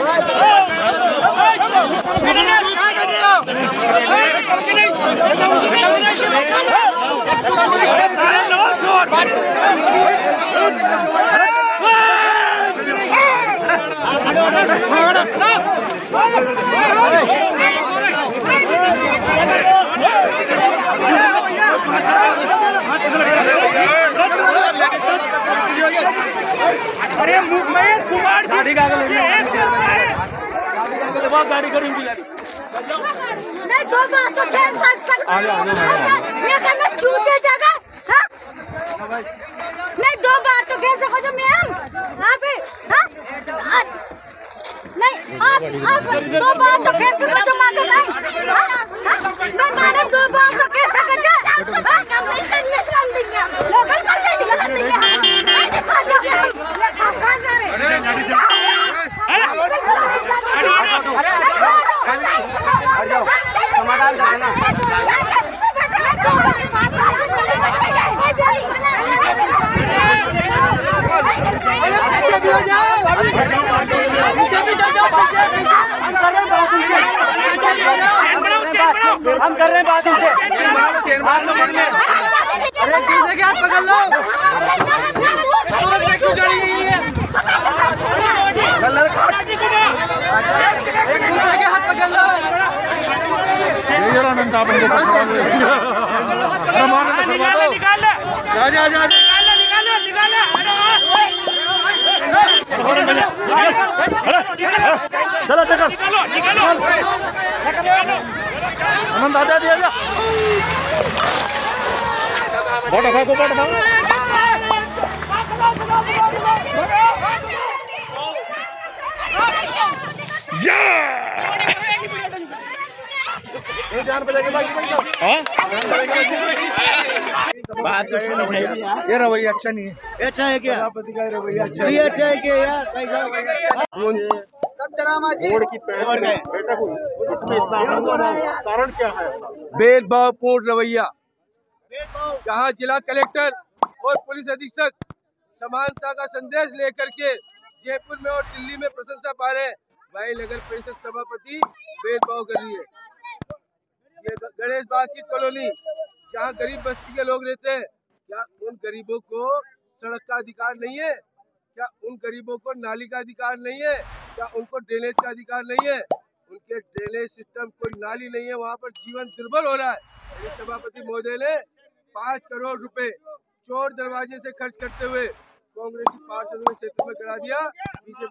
अरे महेश कुमार जी गाड़ी गाड़ी नहीं दो बात तो खेल सकते मैं करना चूते जगह नहीं दो बात तो खेल सको जो मैम आप हाँ नहीं आप आप दो बात तो खेल सको जो माँ का नहीं मैं माने दो बात तो खेल सको जो हम नहीं करने काम देंगे लोकल कर देंगे निकल देंगे समाधान करना हम कर रहे हैं बात उनसे, आप लोग अरे दूसरे के हाथ पकड़ लो, एक दूसरे के हाथ पकड़ लो, निकाल जा जा जा चलो चलो निकालो निकालो आनंद आजा दिया जा बोट भागो बोट भागो या ये जान पे जाके बाइक पे हां बात तो ये रवैया अच्छा नहीं है। अच्छा है क्या सभापति का रवैया अच्छा ये अच्छा है क्या यार सब ड्रामा जी बोर्ड की और गए बैठक हुई उसमें इतना कारण क्या है? भेदभावपूर्ण रवैया। जहां जिला कलेक्टर और पुलिस अधीक्षक समानता का संदेश लेकर के जयपुर में और दिल्ली में प्रशंसा पा रहे हैं, वही नगर परिषद सभापति भेदभाव कर रही है। ये गणेश बाग की कॉलोनी जहाँ गरीब बस्ती के लोग रहते हैं, क्या उन गरीबों को सड़क का अधिकार नहीं है? क्या उन गरीबों को नाली का अधिकार नहीं है? क्या उनको ड्रेनेज का अधिकार नहीं है? उनके ड्रेनेज सिस्टम कोई नाली नहीं है, वहाँ पर जीवन दुर्बल हो रहा है। सभापति महोदय ने पाँच करोड़ रुपए चोर दरवाजे से खर्च करते हुए कांग्रेस की पार्षदों के क्षेत्र में करा दिया। बीजेपी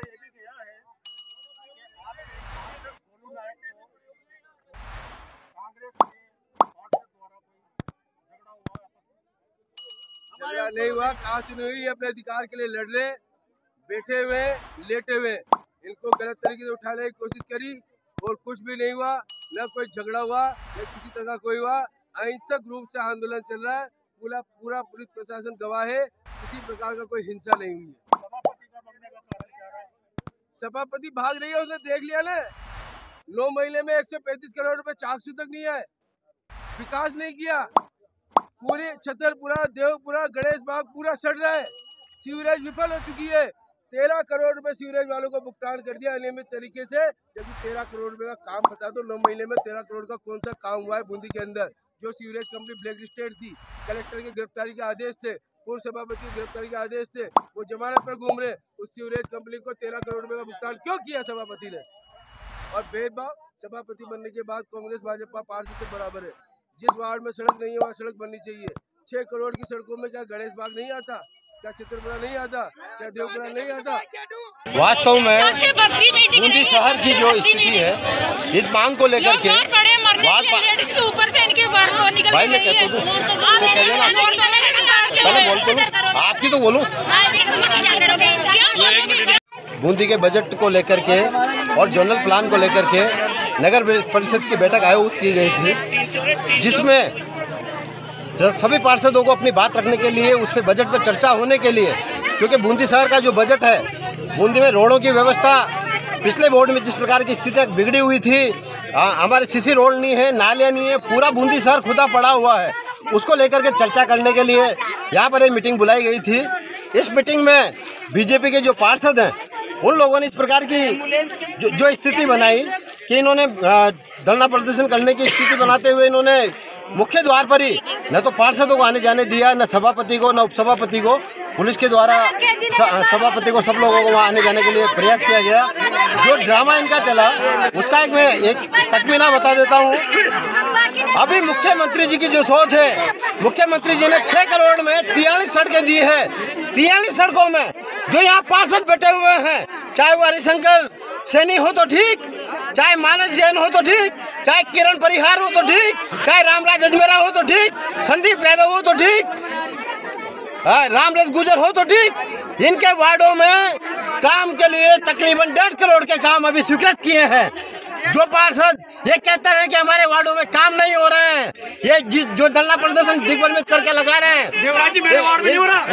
नहीं हुआ, कहाँ से नहीं हुई? अपने अधिकार के लिए लड़ रहे, बैठे हुए लेटे हुए, इनको गलत तरीके से उठाने की कोशिश करी और कुछ भी नहीं हुआ। न कोई झगड़ा हुआ, न किसी तरह कोई हुआ। अहिंसक रूप से आंदोलन चल रहा है, पूरा पूरा पुलिस प्रशासन गवाह है, किसी प्रकार का कोई हिंसा नहीं हुई है। सभापति भाग रही है, उसने देख लिया ना, नौ महीने में एक सौ पैंतीस करोड़ रुपए चाकसू तक नहीं है, विकास नहीं किया। पूरे छतरपुरा, देवपुरा, गणेश बाग पूरा सड़ रहा है, सीवरेज विफल हो चुकी है। तेरह करोड़ रुपए सीवरेज वालों को भुगतान कर दिया अनियमित तरीके से। जब तेरह करोड़ रुपए का काम बता दो, नौ महीने में तेरह करोड़ का कौन सा काम हुआ है बूंदी के अंदर? जो सीवरेज कंपनी ब्लैक लिस्टेड थी, कलेक्टर की गिरफ्तारी के आदेश थे, पूर्व सभापति की गिरफ्तारी के आदेश थे, वो जमानत पर घूम रहे, उस सीवरेज कंपनी को तेरह करोड़ रुपए का भुगतान क्यों किया सभापति ने? और भेदभाव, सभापति बनने के बाद कांग्रेस भाजपा पार्टी से बराबर है। जिस वार्ड में सड़क नहीं है वहाँ सड़क बननी चाहिए, छह करोड़ की सड़कों में क्या गणेश बाग नहीं आता, क्या चित्रकला नहीं आता, क्या देवकला नहीं आता? वास्तव में बूंदी शहर की जो स्थिति है इस मांग को लेकर के भाई मैं कहता हूँ तो कह देना, पहले बोल तो लो, आपकी तो बोलूँ। बूंदी के बजट को लेकर के और जोनल प्लान को लेकर के नगर परिषद की बैठक आयोजित की गई थी, जिसमें सभी पार्षदों को अपनी बात रखने के लिए उस पर बजट पर चर्चा होने के लिए, क्योंकि बूंदी शहर का जो बजट है, बूंदी में रोडों की व्यवस्था पिछले बोर्ड में जिस प्रकार की स्थितियाँ बिगड़ी हुई थी, हमारे सीसी रोड नहीं है, नालियाँ नहीं है, पूरा बूंदी शहर खुदा पड़ा हुआ है, उसको लेकर के चर्चा करने के लिए यहाँ पर एक मीटिंग बुलाई गई थी। इस मीटिंग में बीजेपी के जो पार्षद हैं उन लोगों ने इस प्रकार की जो, जो स्थिति बनाई कि इन्होंने धरना प्रदर्शन करने की स्थिति बनाते हुए इन्होंने मुख्य द्वार पर ही न तो पार्षदों को आने जाने दिया, न सभापति को, न उपसभापति को। पुलिस के द्वारा सभापति को, सब लोगों को वहाँ आने जाने के लिए प्रयास किया गया। जो ड्रामा इनका चला उसका एक मैं एक तकमीना बता देता हूँ। अभी मुख्यमंत्री जी की जो सोच है, मुख्यमंत्री जी ने छह करोड़ में तियालीस सड़कें दी है। तियालीस सड़कों में जो यहाँ पार्षद बैठे हुए हैं, चाहे वो हरिशंकर सैनी हो तो ठीक, चाहे मानस जैन हो तो ठीक, चाहे किरण परिहार हो तो ठीक, चाहे रामराज अजमेरा हो तो ठीक, संदीप यादव हो तो ठीक, रामराज गुजर हो तो ठीक, इनके वार्डों में काम के लिए तकरीबन डेढ़ करोड़ के काम अभी स्वीकृत किए हैं। जो पार्षद ये कहते हैं कि हमारे वार्डों में काम नहीं हो रहे हैं, ये जो धरना प्रदर्शन दिग्भ्रमित करके लगा रहे हैं, देवराज जी मेरे वार्ड में नहीं हो रहा।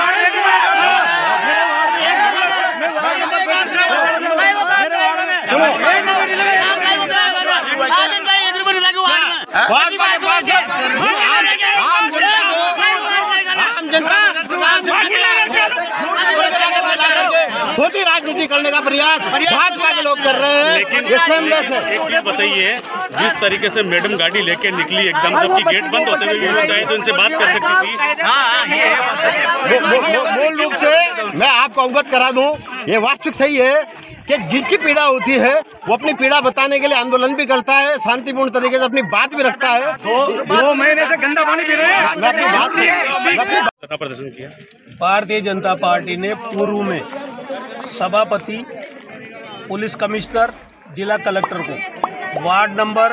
धोती राजनीति करने का प्रयास भाजपा के लोग कर रहे हैं। लेकिन ये सेमलेस है। एक चीज बताइए, जिस तरीके से मैडम गाड़ी लेके निकली एकदम, सबकी गेट बंद होते हुए भी चाहे तो इनसे बात कर सकती थी। मूल रूप से मैं आपको अवगत करा दूं, ये वास्तविक सही है कि जिसकी पीड़ा होती है वो अपनी पीड़ा बताने के लिए आंदोलन भी करता है, शांतिपूर्ण तरीके से अपनी बात भी रखता है। दो महीने से गंदा पानी पी रहे हैं। मैं अपनी बात प्रदर्शन किया। भारतीय जनता पार्टी ने पूर्व में सभापति, पुलिस कमिश्नर, जिला कलेक्टर को वार्ड नंबर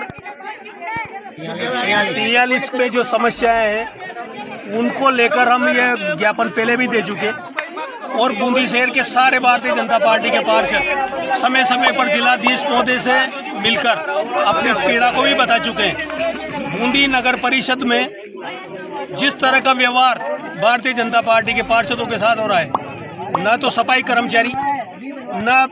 तियालीस पे जो समस्याएं हैं उनको लेकर हम ये ज्ञापन पहले भी दे चुके, और बूंदी शहर के सारे भारतीय जनता पार्टी के पार्षद समय समय पर जिलाधीश महोदय से मिलकर अपनी पीड़ा को भी बता चुके हैं। बूंदी नगर परिषद में जिस तरह का व्यवहार भारतीय जनता पार्टी के पार्षदों के साथ हो रहा है, न तो सफाई कर्मचारी, न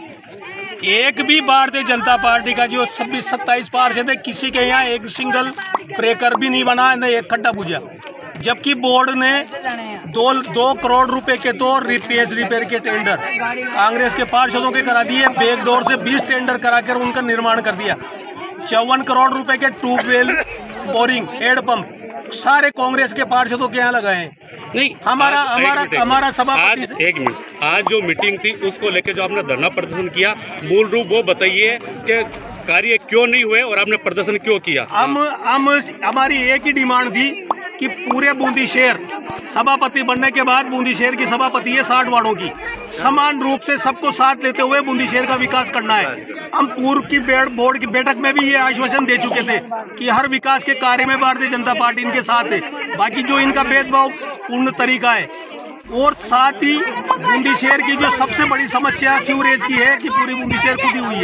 एक भी भारतीय जनता पार्टी का जो छब्बीस सत्ताईस पार्षद है, किसी के यहाँ एक सिंगल ब्रेकर भी नहीं बना, न एक खड्डा पूजा। जबकि बोर्ड ने दो दो करोड़ रुपए के तो रिपेयर रिपेयर के टेंडर कांग्रेस के पार्षदों के करा दिए, बैकडोर से बीस टेंडर कराकर उनका निर्माण कर दिया। चौवन करोड़ रुपए के ट्यूबवेल, बोरिंग, हेड पंप सारे कांग्रेस के पार्षदों के यहाँ लगाए हैं। नहीं, हमारा हमारा हमारा सभापति आज एक मिनट, आज जो मीटिंग थी उसको लेकर जो आपने धरना प्रदर्शन किया, मूल रूप वो बताइए कि कार्य क्यों नहीं हुए और आपने प्रदर्शन क्यों किया? हम हम हमारी एक ही डिमांड थी कि पूरे बूंदी शहर, सभापति बनने के बाद बूंदी शहर की सभापति है साठ वार्डों की, समान रूप से सबको साथ लेते हुए बूंदी शहर का विकास करना है। हम पूर्व की बोर्ड की बैठक में भी ये आश्वासन दे चुके थे कि हर विकास के कार्य में भारतीय जनता पार्टी इनके साथ है। बाकी जो इनका भेदभाव पूर्ण तरीका है, और साथ ही बूंदी शहर की जो सबसे बड़ी समस्या सीवरेज की है कि पूरी बूंदी शहर खुदी हुई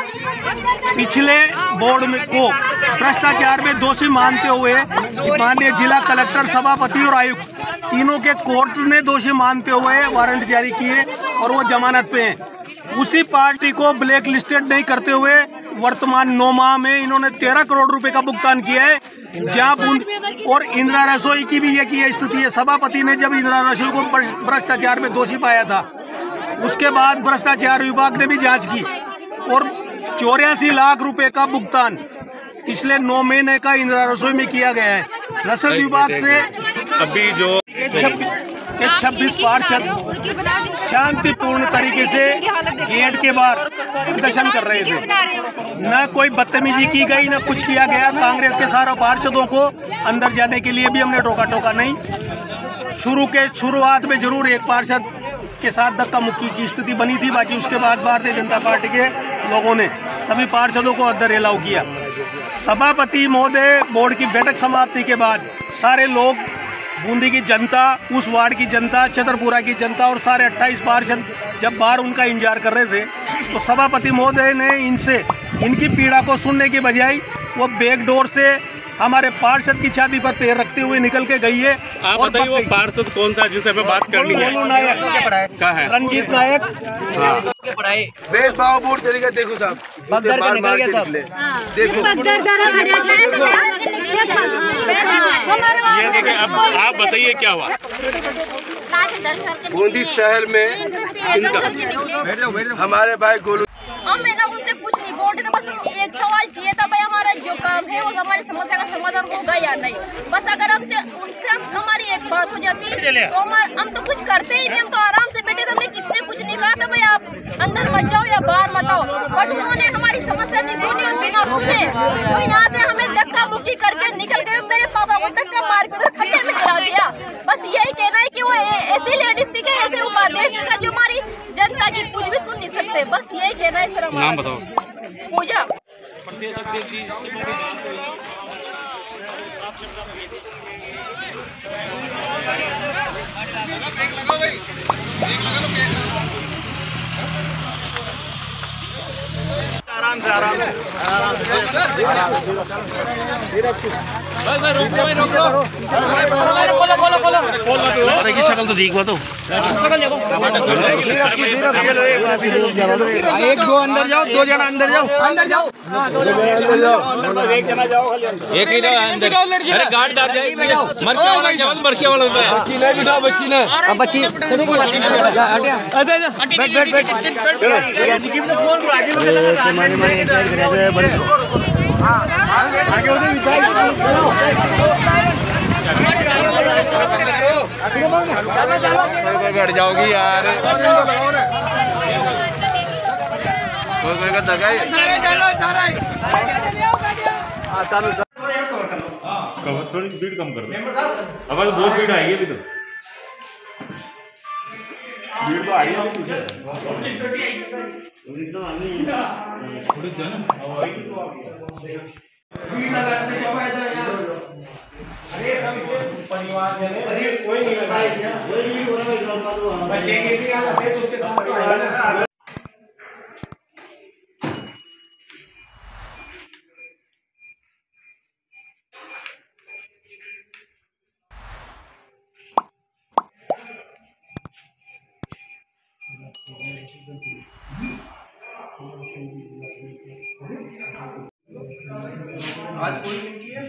है। पिछले बोर्ड में को भ्रष्टाचार में दोषी मानते हुए माननीय जिला कलेक्टर, सभापति और आयुक्त तीनों के कोर्ट ने दोषी मानते हुए वारंट जारी किए और वो जमानत पे हैं। उसी पार्टी को ब्लैक लिस्टेड नहीं करते हुए वर्तमान नौ माह में इन्होंने तेरह करोड़ रुपए का भुगतान किया है, जहां बूंद और इंदिरा रसोई की भी एक ही स्थिति है। सभापति ने जब इंदिरा रसोई को भ्रष्टाचार में दोषी पाया था, उसके बाद भ्रष्टाचार विभाग ने भी जांच की और चौरासी लाख रुपए का भुगतान पिछले नौ महीने का इंदिरा रसोई में किया गया है। रसद विभाग से अभी जो कि छब्बीस पार्षद शांतिपूर्ण तरीके से गेट के बाहर प्रदर्शन कर रहे थे। न कोई बदतमीजी की गई, न कुछ किया गया। कांग्रेस के सारे पार्षदों को अंदर जाने के लिए भी हमने रोका टोका नहीं। शुरू के शुरुआत में जरूर एक पार्षद के साथ धक्का मुक्की की स्थिति बनी थी, बाकी उसके बाद भारतीय जनता पार्टी के लोगों ने सभी पार्षदों को अंदर अलाउ किया। सभापति महोदय बोर्ड की बैठक समाप्ति के बाद सारे लोग, बूंदी की जनता, उस वार्ड की जनता, छतरपुरा की जनता और सारे अट्ठाईस पार्षद जब बाहर उनका इंतजार कर रहे थे, तो सभापति महोदय ने इनसे इनकी पीड़ा को सुनने की बजाय वो बैक डोर से हमारे पार्षद की छाती पर पैर रखते हुए निकल के गई है। आप बताइए वो पार्षद कौन सा जिनसे हमें बात करनी है? क्या है? रंजीत नायक। भेदभाव पूर्ण तरीका देखो साहब, मार मार के निकले। देखो ये देखिए, अब आप बताइए क्या हुआ? बूंदी शहर में हमारे भाई गोलू, हम है ना उनसे कुछ नहीं बोलते थे, बस एक सवाल चाहिए था भाई, हमारा जो काम है वो हमारी समस्या का समाधान होगा या नहीं। बस अगर हमसे उनसे हम हमारी एक बात हो जाती तो हम हम तो कुछ करते ही नहीं, हम तो आराम से बैठे थे। हमने किसने कुछ नहीं कहा था भाई आप अंदर मत जाओ या बाहर मत आओ, बट उन्होंने हमारी समस्या नहीं सुनी और बिना सुने तो यहाँ से हमें धक्का मुक्की करके निकल गए। मेरे पापा को धक्का मार के उधर खड्डे में गिरा दिया। बस यही कहना है कि वो ऐसी लेडीज थी, ऐसे उपाध्यक्ष थी जो हमारी जनता की कुछ भी सुन नहीं सकते। बस यही कहना है सर। नाम बताओ। पूजा। आराम से आराम से आराम से की शक्ल तो देख तो एक दो अंदर जाओ, दो जना अंदर जाओ, अंदर जाओ, एक जना जाओ, एक ही जाओ अंदर। अरे गार्ड डाल जाए, मर क्या वाला जवान मर क्या वाला है। बच्ची ने बिठाओ, बच्ची ने अब बच्ची बैठ बैठ बैठ बढ़ जाओगी यार, कोई कोई का धक्का है। थोड़ी स्पीड कम कर दो, अब बहुत स्पीड आई है अभी तो, भीड़ तो आई है पीछे। कोई नहीं आज कोई नहीं किया।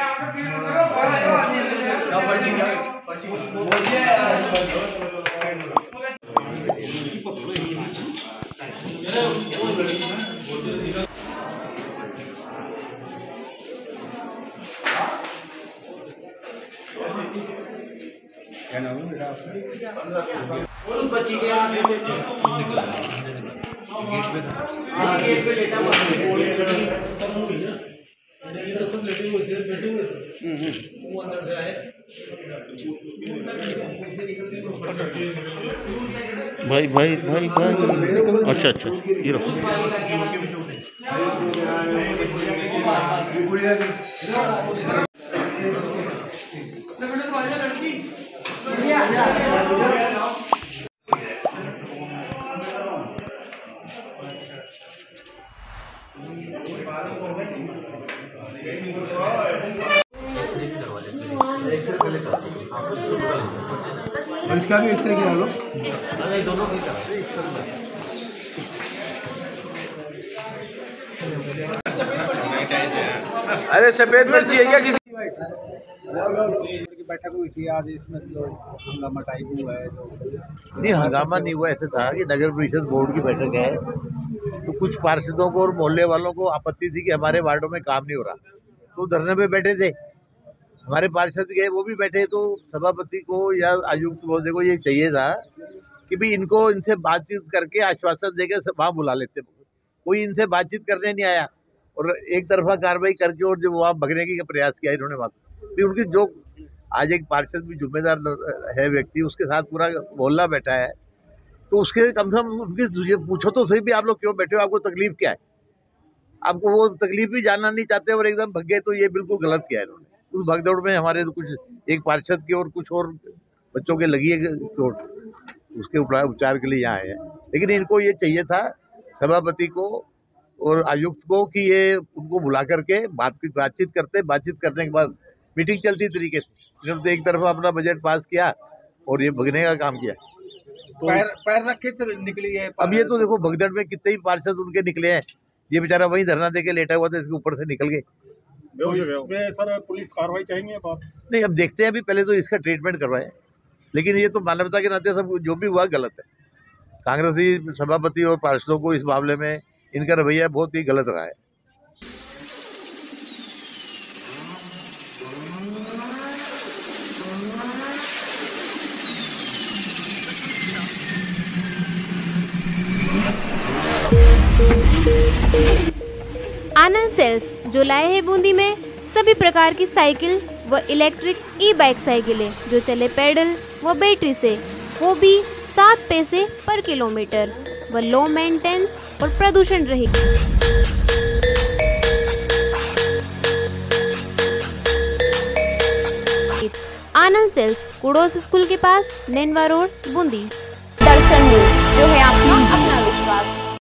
क्या नाम है मेरा? बच्ची के गेट पे गेट पे लेटा हुआ सब लेटे हुए थे, बैठे हुए थे, वो अंदर से आए। भाई भाई भाई भाई अच्छा अच्छा ये रखो। इसका भी एक्सरे करा लो। अरे सफेद पर्ची है क्या किसी की बैठक हुई थी आज, इसमें जो हंगामा टाइप हुआ है? नहीं, हंगामा नहीं हुआ, ऐसे था कि नगर परिषद बोर्ड की बैठक है तो कुछ पार्षदों को और मोहल्ले वालों को आपत्ति थी कि हमारे वार्डों में काम नहीं हो रहा, तो धरने पे बैठे थे। हमारे पार्षद गए, वो भी बैठे, तो सभापति को या आयुक्त महोदय को ये चाहिए था कि भी इनको इनसे बातचीत करके आश्वासन देकर वहाँ बुला लेते। कोई इनसे बातचीत करने नहीं आया और एक तरफा कार्रवाई करके और जो वहाँ भगने की प्रयास किया इन्होंने। बात भी उनकी जो आज एक पार्षद भी जिम्मेदार है व्यक्ति, उसके साथ पूरा मोहल्ला बैठा है, तो उसके कम से कम उनकी पूछो तो सही भी आप लोग क्यों बैठे हो, आपको तकलीफ क्या है। आपको वो तकलीफ भी जानना नहीं चाहते और एकदम भग गए, तो ये बिल्कुल गलत किया इन्होंने। उस भगदौड़ में हमारे तो कुछ एक पार्षद की और कुछ और बच्चों के लगी है चोट, उसके उपचार के लिए यहाँ आए हैं। लेकिन इनको ये चाहिए था सभापति को और आयुक्त को कि ये उनको बुला करके बात बातचीत करते, बातचीत करने के बाद मीटिंग चलती तरीके से। इन्होंने तो एक तरफा अपना बजट पास किया और ये भगने का काम किया। तो पैर पैर रखे से निकली है। अब ये तो देखो भगदड़ में कितने ही पार्षद उनके निकले हैं, ये बेचारा वहीं धरना देके लेटा हुआ था, इसके ऊपर से निकल गए। तो इसमें सर पुलिस कार्रवाई चाहिए बात नहीं, अब देखते हैं, अभी पहले तो इसका ट्रीटमेंट करवाएं। लेकिन ये तो मानवता के नाते सब जो भी हुआ गलत है। कांग्रेसी सभापति और पार्षदों को इस मामले में इनका रवैया बहुत ही गलत रहा है। आनंद सेल्स जो लाए हैं बूंदी में सभी प्रकार की साइकिल व इलेक्ट्रिक ई बाइक साइकिलें जो चले पैडल व बैटरी से, वो भी सात पैसे पर किलोमीटर व लो मेंटेनेंस और प्रदूषण रहित। आनंद सेल्स कुड़ोस स्कूल के पास, नेनवा रोड, बूंदी। दर्शन न्यूज, जो है आपका अपना विश्वास।